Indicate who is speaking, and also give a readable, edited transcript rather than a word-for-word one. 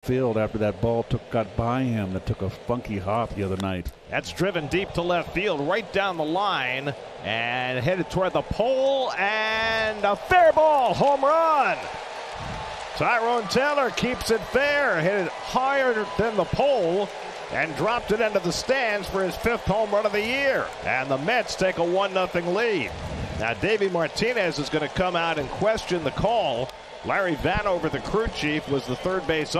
Speaker 1: field after that ball got by him that took a funky hop the other night.
Speaker 2: That's driven deep to left field, right down the line, and headed toward the pole, and a fair ball, home run. Tyrone Taylor keeps it fair, hit it higher than the pole, and dropped it into the stands for his 5th home run of the year. And the Mets take a 1-0 lead. Now Davey Martinez is going to come out and question the call. Larry Vanover, the crew chief, was the third base